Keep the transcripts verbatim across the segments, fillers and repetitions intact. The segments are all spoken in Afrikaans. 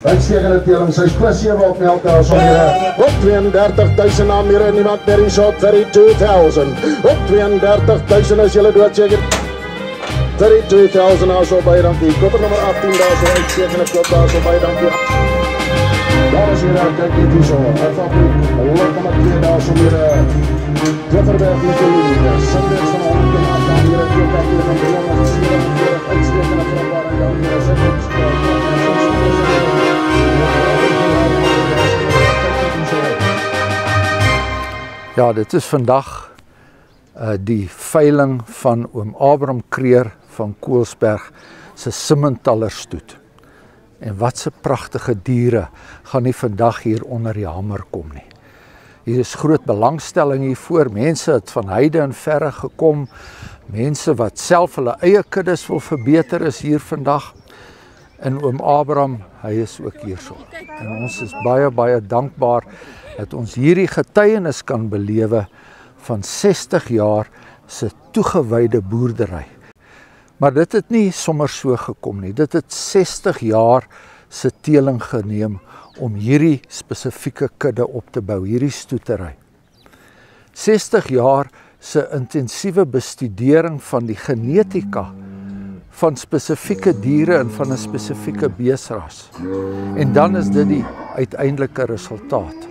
Uitstekende teling, sy is plus sewe op Melka Sonjere. Op tweeëndertig duisend na meer niemand very short thirty-two thousand. Op tweeëndertig duisend is julle doodseker. thirty-two thousand nou so baie dankie. Koper nummer agttien daar so uitstekende klop daar so baie dankie. Daar is weer kyk dit hier so. Afhanklik lot nummer twee daar so weer. Klipperberg met die linie. Sinders van hom kom af daar hier twee kyk hier van die sewe uitstekende klop daar en dan weer sy Ja, dit is vandag uh, die veiling van oom Abraham Kreer van Koelsberg se Simmentallerstoet. En wat se pragtige diere gaan nie vandag hier onder die hamer kom nie. Hier is groot belangstelling hiervoor. Mense het van heide en verre gekom. Mense wat self hulle eie kuddes wil verbeter is hier vandag. En oom Abraham, hy is ook hierso. En ons is baie, baie dankbaar dat ons hierdie getuienis kan belewe van sestig jaar se toegewyde boerdery. Maar dit het nie sommer so gekom nie. Dit het sestig jaar se teeling geneem om hierdie spesifieke kudde op te bou, hierdie stoetery. sestig jaar se intensiewe bestudering van die genetika van spesifieke diere en van 'n spesifieke beesras. En dan is dit die uiteindelike resultaat.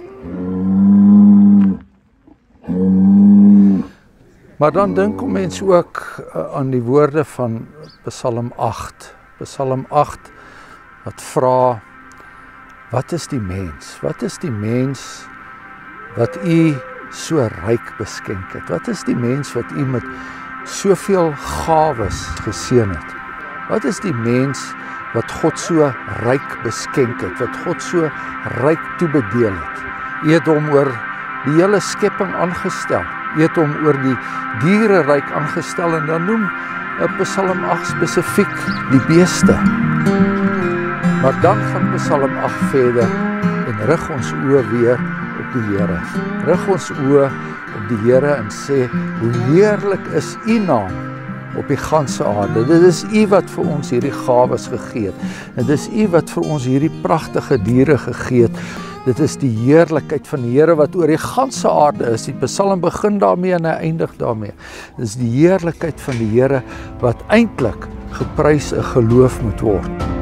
Maar dan dink om mens ook uh, aan die woorde van Psalm agt. Psalm agt wat vra, wat is die mens? Wat is die mens wat u so ryk beskenk het? Wat is die mens wat u met soveel gawes geseën het? Wat is die mens wat God so ryk beskenk het, wat God so ryk toebedeel het? U het hom oor die hele skepping aangestel. U het hom oor die diereryk aangestel en dan noem Psalm agt spesifiek die beeste. Maar dan gaan Psalm agt verder en rig ons oë weer op die Here. Rig ons oë op die Here en sê, hoe heerlik is u naam op die ganse aarde. Dit is u wat vir ons hierdie gawes gegee het. Dit is u wat vir ons hierdie pragtige diere gegee het. Dit is die heerlikheid van die Here wat oor die ganse aarde is. Die Psalm begin daarmee en hy eindig daarmee. Dit is die heerlikheid van die Here wat eintlik geprys en geloof moet word.